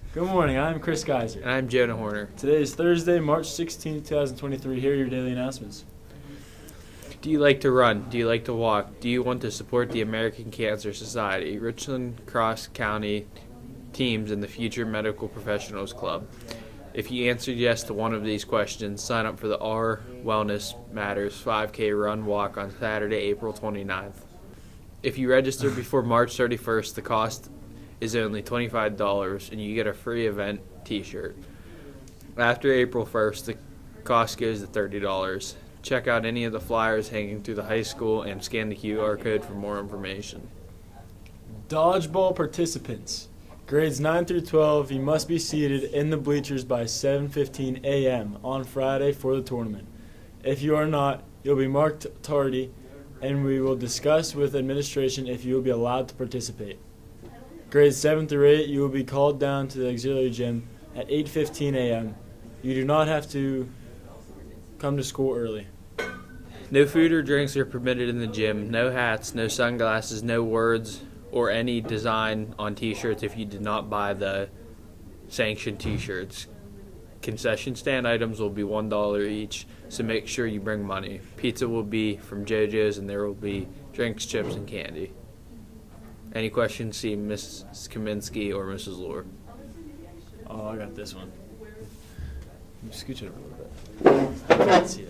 Good morning, I'm Chris Geiser. And I'm Jonah Horner. Today is Thursday, March 16, 2023. Here are your daily announcements. Do you like to run? Do you like to walk? Do you want to support the American Cancer Society, Richland Cross County teams, and the Future Medical Professionals Club? If you answered yes to one of these questions, sign up for the Our Wellness Matters 5K Run Walk on Saturday, April 29th. If you register before March 31st, the cost is only $25 and you get a free event t-shirt. After April 1st, the cost goes to $30. Check out any of the flyers hanging through the high school and scan the QR code for more information. Dodgeball participants. Grades 9 through 12, you must be seated in the bleachers by 7:15 a.m. on Friday for the tournament. If you are not, you'll be marked tardy, and we will discuss with administration if you will be allowed to participate. Grades 7 through 8, you will be called down to the auxiliary gym at 8:15 a.m. You do not have to come to school early. No food or drinks are permitted in the gym. No hats, no sunglasses, no words or any design on t-shirts if you did not buy the sanctioned t-shirts. Concession stand items will be $1 each, so make sure you bring money. Pizza will be from JoJo's and there will be drinks, chips, and candy. Any questions, see Mrs. Kaminsky or Mrs. Lohr. Oh, I got this one. Scooch it over a little bit. I can't see that.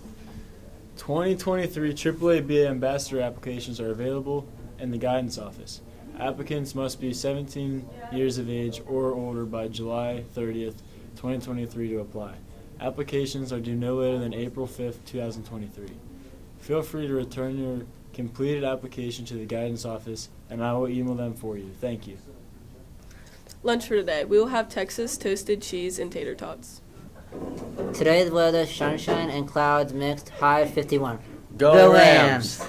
2023 AAA-BA ambassador applications are available in the guidance office. Applicants must be 17 years of age or older by July 30th, 2023 to apply. Applications are due no later than April 5th, 2023. Feel free to return your completed application to the guidance office and I will email them for you. Thank you. Lunch for today. We will have Texas toasted cheese and tater tots. Today's weather, sunshine and clouds mixed, high 51. Go Rams!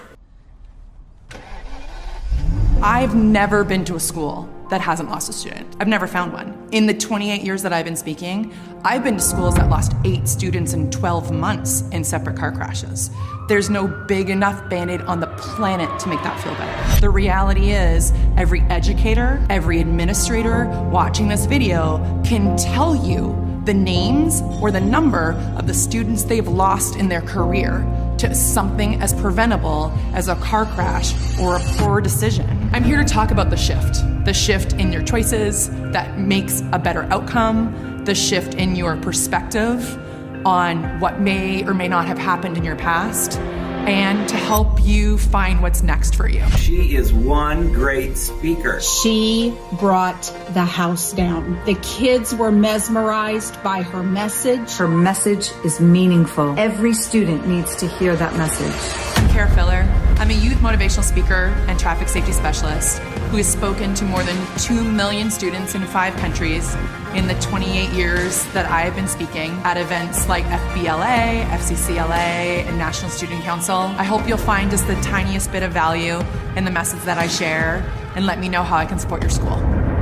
I've never been to a school that hasn't lost a student. I've never found one. In the 28 years that I've been speaking, I've been to schools that lost 8 students in 12 months in separate car crashes. There's no big enough Band-Aid on the planet to make that feel better. The reality is, every educator, every administrator watching this video can tell you the names or the number of the students they've lost in their career to something as preventable as a car crash or a poor decision. I'm here to talk about the shift in your choices that makes a better outcome, the shift in your perspective on what may or may not have happened in your past, and to help you find what's next for you. She is one great speaker. She brought the house down. The kids were mesmerized by her message. Her message is meaningful. Every student needs to hear that message. I'm Kara Filler. I'm a youth motivational speaker and traffic safety specialist who has spoken to more than 2 million students in 5 countries in the 28 years that I have been speaking at events like FBLA, FCCLA, and National Student Council. I hope you'll find just the tiniest bit of value in the message that I share and let me know how I can support your school.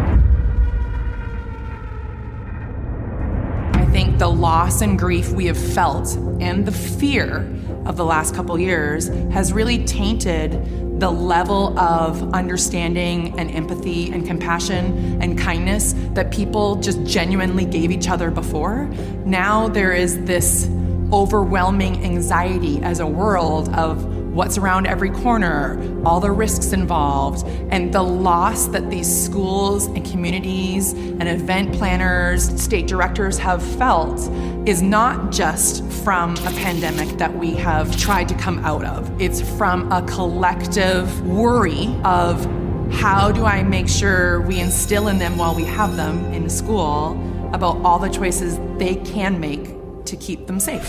I think the loss and grief we have felt and the fear of the last couple years has really tainted the level of understanding and empathy and compassion and kindness that people just genuinely gave each other before. Now there is this overwhelming anxiety as a world of what's around every corner, all the risks involved, and the loss that these schools and communities and event planners, state directors have felt is not just from a pandemic that we have tried to come out of. It's from a collective worry of how do I make sure we instill in them while we have them in school about all the choices they can make to keep them safe.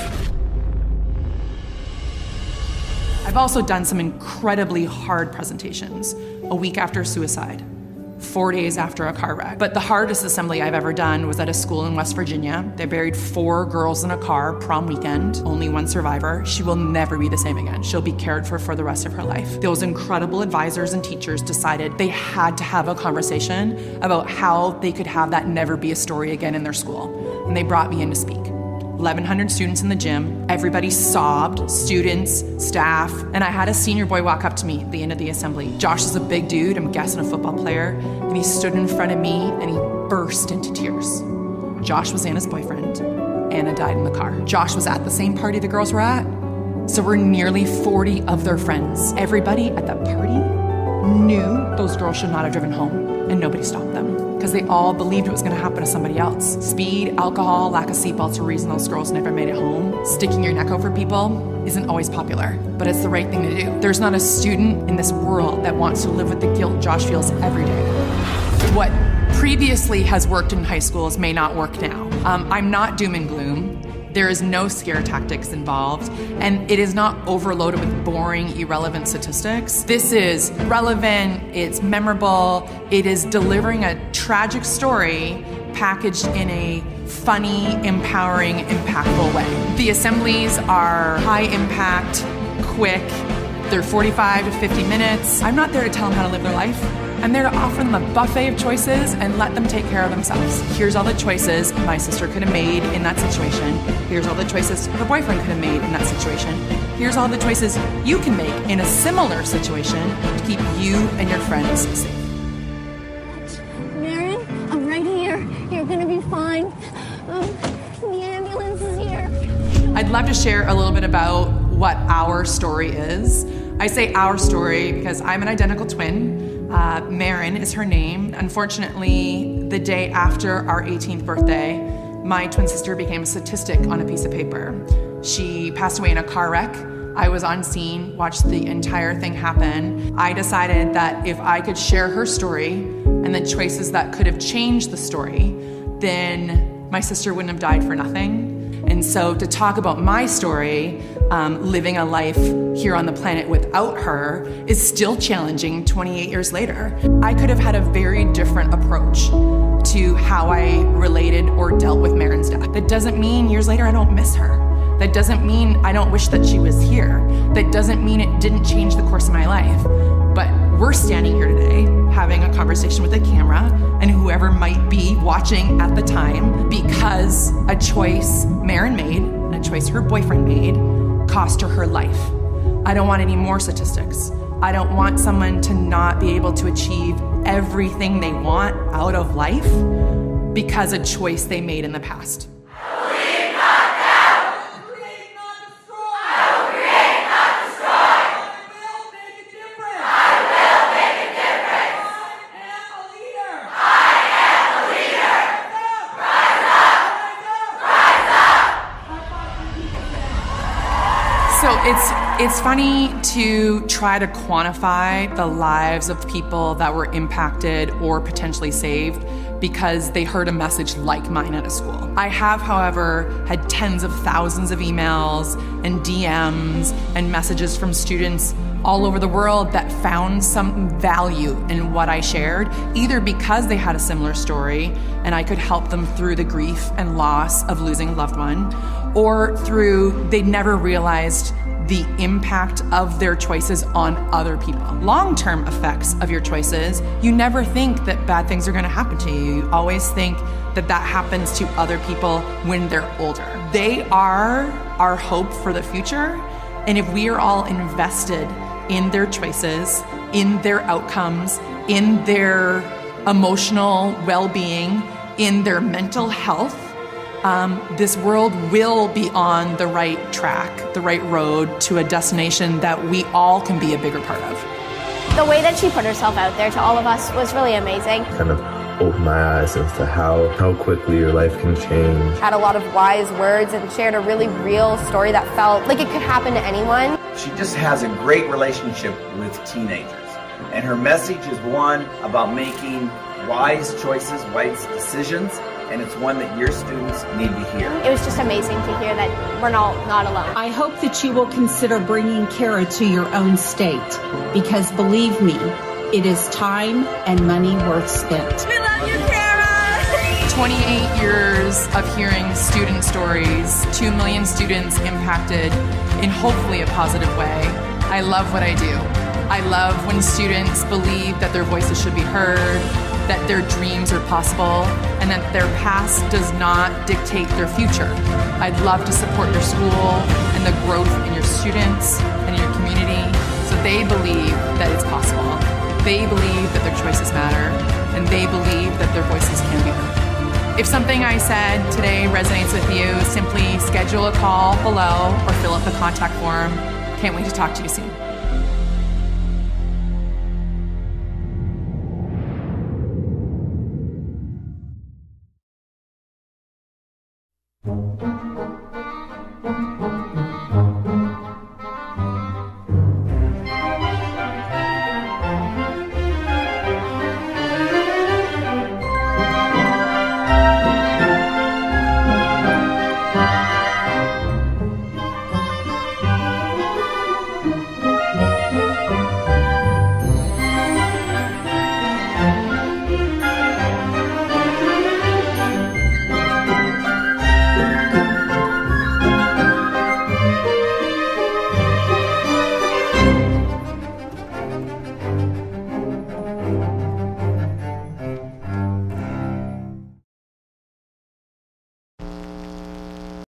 I've also done some incredibly hard presentations, a week after suicide, 4 days after a car wreck. But the hardest assembly I've ever done was at a school in West Virginia. They buried 4 girls in a car prom weekend, only 1 survivor. She will never be the same again. She'll be cared for the rest of her life. Those incredible advisors and teachers decided they had to have a conversation about how they could have that never be a story again in their school. And they brought me in to speak. 1,100 students in the gym. Everybody sobbed, students, staff, and I had a senior boy walk up to me at the end of the assembly. Josh is a big dude, I'm guessing a football player, and he stood in front of me and he burst into tears. Josh was Anna's boyfriend. Anna died in the car. Josh was at the same party the girls were at, so we're nearly 40 of their friends. Everybody at that party knew those girls should not have driven home, and nobody stopped them because they all believed it was going to happen to somebody else. Speed, alcohol, lack of seatbelts are the reason those girls never made it home. Sticking your neck out for people isn't always popular, but it's the right thing to do. There's not a student in this world that wants to live with the guilt Josh feels every day. What previously has worked in high schools may not work now. I'm not doom and gloom. There is no scare tactics involved, and it is not overloaded with boring, irrelevant statistics. This is relevant, it's memorable, it is delivering a tragic story packaged in a funny, empowering, impactful way. The assemblies are high impact, quick, they're 45 to 50 minutes. I'm not there to tell them how to live their life. I'm there to offer them a buffet of choices and let them take care of themselves. Here's all the choices my sister could have made in that situation. Here's all the choices her boyfriend could have made in that situation. Here's all the choices you can make in a similar situation to keep you and your friends safe. Marin, I'm right here. You're gonna be fine. The ambulance is here. I'd love to share a little bit about what our story is. I say our story because I'm an identical twin. Marin is her name. Unfortunately, the day after our 18th birthday, my twin sister became a statistic on a piece of paper. She passed away in a car wreck. I was on scene, watched the entire thing happen. I decided that if I could share her story and the choices that could have changed the story, then my sister wouldn't have died for nothing. And so to talk about my story, living a life here on the planet without her is still challenging 28 years later. I could have had a very different approach to how I related or dealt with Marin's death. That doesn't mean years later I don't miss her. That doesn't mean I don't wish that she was here. That doesn't mean it didn't change the course of my life. But we're standing here today having a conversation with a camera and whoever might be watching at the time because a choice Marin made and a choice her boyfriend made cost her her life. I don't want any more statistics. I don't want someone to not be able to achieve everything they want out of life because a choice they made in the past. So it's funny to try to quantify the lives of people that were impacted or potentially saved because they heard a message like mine at a school. I have, however, had tens of thousands of emails and DMs and messages from students all over the world that found some value in what I shared, either because they had a similar story and I could help them through the grief and loss of losing a loved one, or through they never realized the impact of their choices on other people. Long-term effects of your choices, you never think that bad things are gonna happen to you. You always think that that happens to other people when they're older. They are our hope for the future, and if we are all invested in their choices, in their outcomes, in their emotional well-being, in their mental health, this world will be on the right track, the right road to a destination that we all can be a bigger part of. The way that she put herself out there to all of us was really amazing. Kind of opened my eyes as to how quickly your life can change. Had a lot of wise words and shared a really real story that felt like it could happen to anyone. She just has a great relationship with teenagers. And her message is one about making wise choices, wise decisions, and it's one that your students need to hear. It was just amazing to hear that we're not alone. I hope that you will consider bringing Kara to your own state, because believe me, it is time and money worth spent. We love you, Kara! 28 years of hearing student stories, 2 million students impacted in hopefully a positive way. I love what I do. I love when students believe that their voices should be heard, that their dreams are possible and that their past does not dictate their future. I'd love to support your school and the growth in your students and your community so they believe that it's possible. They believe that their choices matter, and they believe that their voices can be heard. If something I said today resonates with you, simply schedule a call below or fill out the contact form. Can't wait to talk to you soon.